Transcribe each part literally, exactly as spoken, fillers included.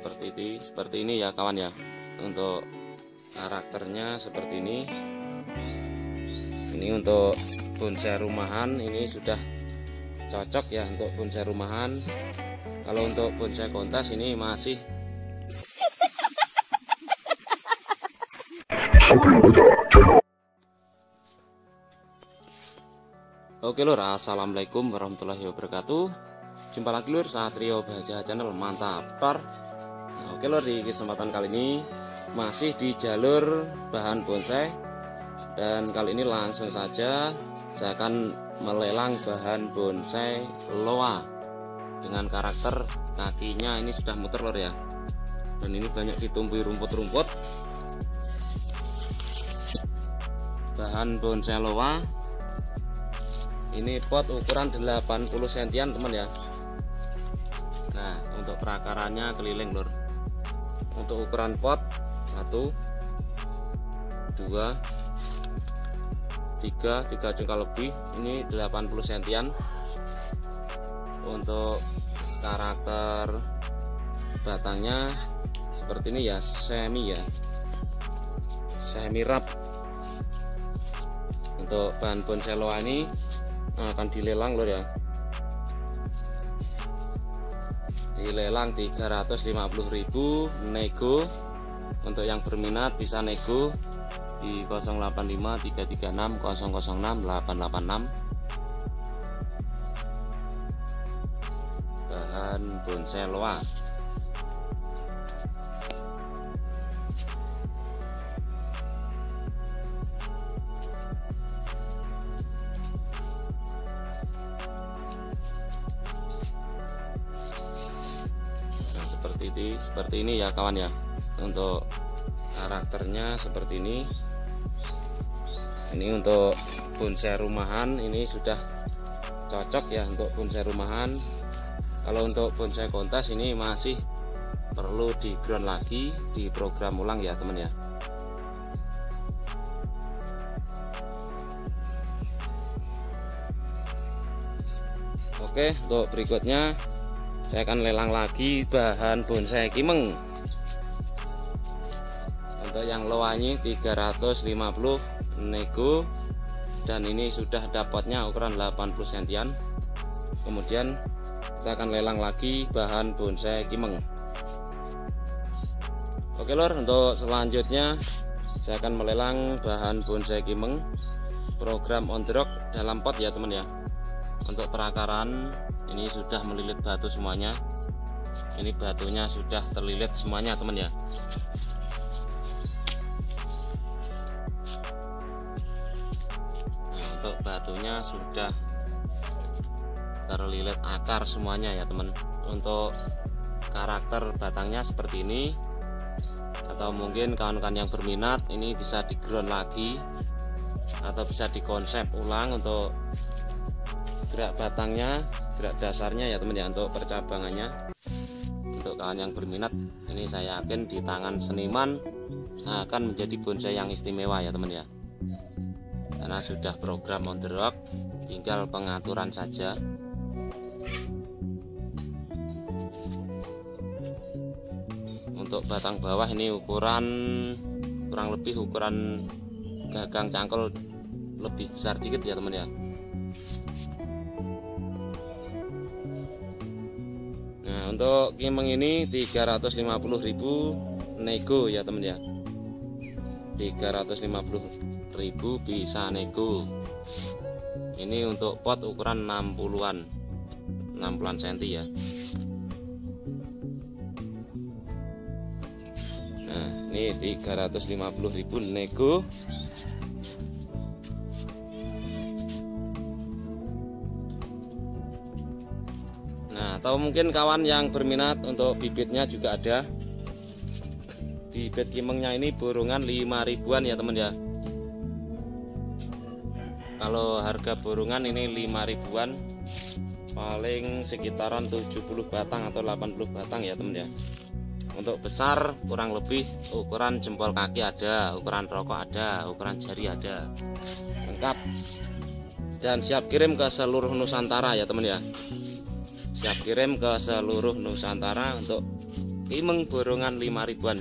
seperti ini, seperti ini ya kawan ya. Untuk karakternya seperti ini. Ini untuk bonsai rumahan ini sudah cocok ya untuk bonsai rumahan. Kalau untuk bonsai kontas ini masih Oke lur, assalamualaikum warahmatullahi wabarakatuh. Jumpa lagi lur, Satrio Bahagia Channel, mantap tor. Oke lur, di kesempatan kali ini masih di jalur bahan bonsai, dan kali ini langsung saja saya akan melelang bahan bonsai loa dengan karakter kakinya ini sudah muter lur ya, dan ini banyak ditumbuhi rumput-rumput. Bahan bonsai loa ini pot ukuran delapan puluh sentian teman ya. Nah, untuk perakarannya keliling lur. Untuk ukuran pot satu dua tiga tiga jengkal lebih, ini delapan puluh sentian. Untuk karakter batangnya seperti ini ya, semi ya, semi rap. Untuk bahan bonsai loa ini akan dilelang lur ya, dilelang tiga ratus lima puluh ribu nego. Untuk yang berminat bisa nego di nol delapan lima tiga tiga enam nol nol enam delapan delapan enam. Bahan bonsai loa. Seperti ini, seperti ini ya kawan ya. Untuk karakternya seperti ini. Ini untuk bonsai rumahan ini sudah cocok ya untuk bonsai rumahan. Kalau untuk bonsai kontas ini masih perlu di ground lagi, di program ulang ya teman ya. Oke, untuk berikutnya saya akan lelang lagi bahan bonsai kimeng. Untuk yang loanya tiga ratus lima puluh nego, dan ini sudah dapatnya ukuran delapan puluh sentian. Kemudian kita akan lelang lagi bahan bonsai kimeng. Oke lor, untuk selanjutnya saya akan melelang bahan bonsai kimeng program on the rock dalam pot ya teman ya. Untuk perakaran ini sudah melilit batu semuanya. Ini batunya sudah terlilit semuanya teman ya. Nah, untuk batunya sudah terlilit akar semuanya ya teman. Untuk karakter batangnya seperti ini. Atau mungkin kawan-kawan yang berminat ini bisa di ground lagi atau bisa dikonsep ulang untuk gerak batangnya, gerak dasarnya ya teman ya, untuk percabangannya. Untuk kawan yang berminat ini saya yakin di tangan seniman akan menjadi bonsai yang istimewa ya teman ya, karena sudah program on the rock, tinggal pengaturan saja. Untuk batang bawah ini ukuran kurang lebih ukuran gagang cangkul lebih besar dikit ya teman ya. Untuk kimeng ini tiga ratus lima puluh ribu nego ya teman ya. tiga ratus lima puluh ribu bisa nego. Ini untuk pot ukuran enam puluhan enam puluhan senti ya. Nah, ini tiga ratus lima puluh ribu nego. Atau mungkin kawan yang berminat untuk bibitnya juga ada. Bibit kimengnya ini burungan lima ribuan ya teman ya. Kalau harga burungan ini lima ribuan, paling sekitaran tujuh puluh batang atau delapan puluh batang ya teman ya. Untuk besar kurang lebih ukuran jempol kaki ada, ukuran rokok ada, ukuran jari ada, lengkap. Dan siap kirim ke seluruh Nusantara ya teman ya. Siap kirim ke seluruh Nusantara untuk Imeng borongan lima ribuan.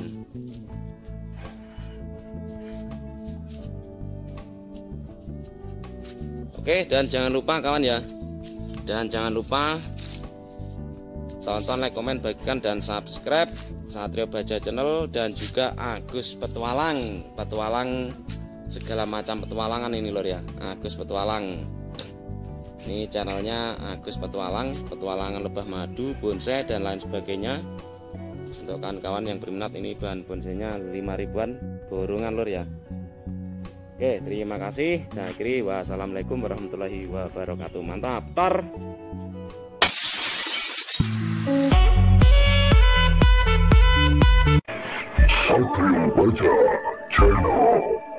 Oke, dan jangan lupa kawan ya, dan jangan lupa tonton, like, komen, bagikan, dan subscribe Satrio Baja Channel, dan juga Agus Petualang. Petualang segala macam petualangan ini lor ya, Agus Petualang. Ini channelnya Agus Petualang, petualangan lebah madu, bonsai, dan lain sebagainya. Untuk kawan-kawan yang berminat, ini bahan bonsainya lima ribuan borongan lor ya. Oke, terima kasih. Saya akhiri, wassalamualaikum warahmatullahi wabarakatuh. Mantap, tor. Satrio Baja Channel.